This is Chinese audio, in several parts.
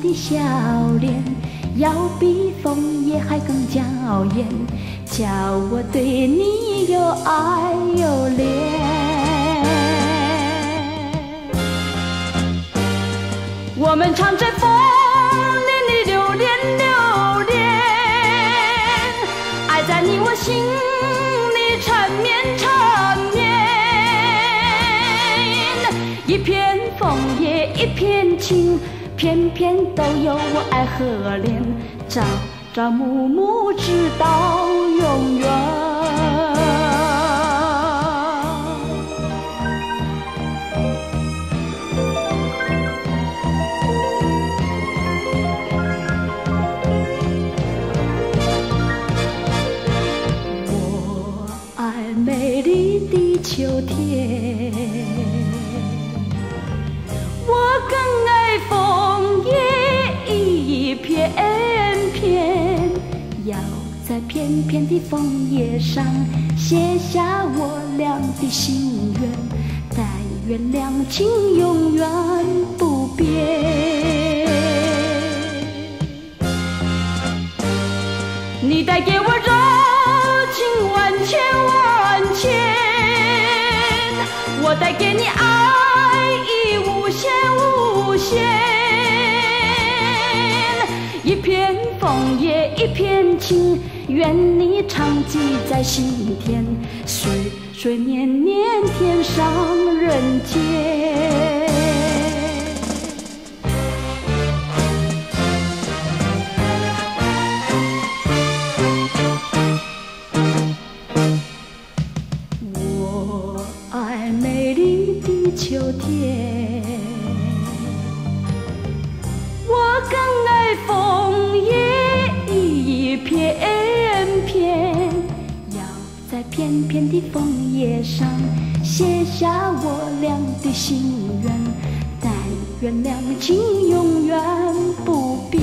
的笑脸，要比枫叶还更娇艳，叫我对你又爱又恋。我们唱着风里的留恋留恋，爱在你我心里缠绵缠绵。一片枫叶一片情，片片都有我爱和恋，朝朝暮暮直到永远。美丽的秋天，我更爱枫叶一片片，要在片片的枫叶上写下我俩的心愿，但愿两情永远不变。你带给我柔情万千万千，我带给你爱意无限无限。一片枫叶一片情，愿你常记在心田，岁岁年年天上人间。秋天，我更爱枫叶一片片，要在片片的枫叶上写下我俩的心愿，但愿两情永远不变。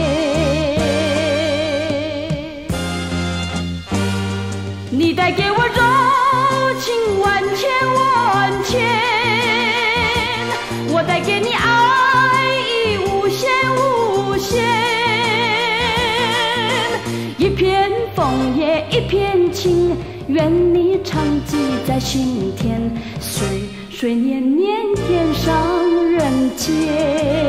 你带给我柔情万千万千，我带给你爱意无限无限。一片枫叶一片情，愿你常记在心田，岁岁年年天上人间。